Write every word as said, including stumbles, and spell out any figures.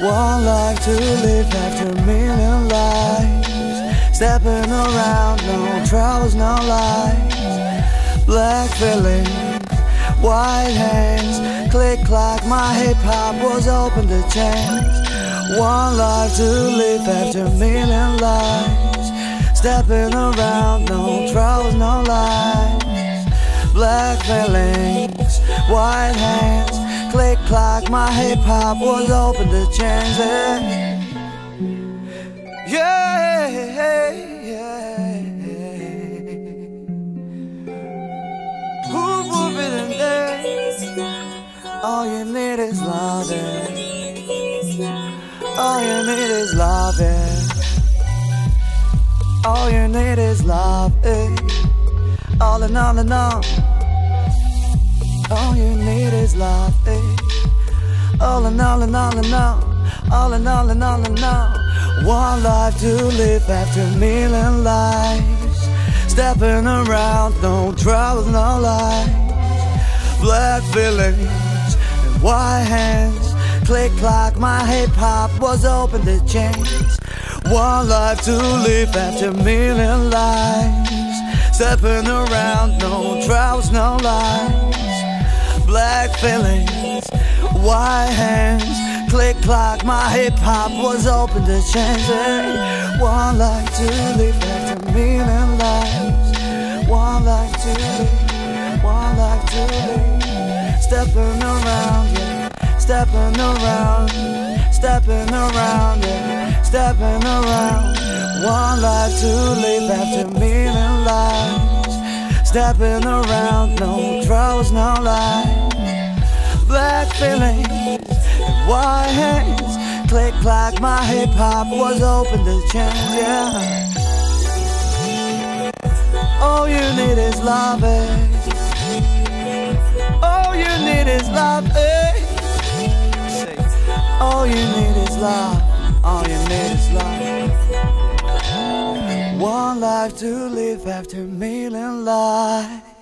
One life to live after a million lives. Stepping around, no troubles, no lies. Black feelings, white hands, click clack, my hip hop was open to change. One life to live after a million lives. Stepping around, no troubles, no lies. Black feelings, white hands, click clack, my hip hop was open to change. Yeah, yeah, yeah. Who would be in there? All you need is loving. All you need is loving. All you need is love, eh? All in all in all. All you need is love, eh? All in all in all in all. All in all in all in all. One life to live after a million lives. Stepping around, no troubles, no lies. Black feelings and white hands, click clack, my hip hop was open to change. One life to live after a million lives. Stepping around, no troubles, no lies. Black feelings, white hands, click clack, my hip hop was open to change. One life to live after a million lives. One life to live, one life to live. Stepping around, yeah, stepping around, stepping around, yeah, stepping around. One life to live after a million lives. Stepping around, no troubles, no lies. Black feelings and white hands, click clack, my hip hop was open to change, yeah. All you need is love, eh? All you need is love, eh? All you need is love. All you need is love. One life to live after a million lives.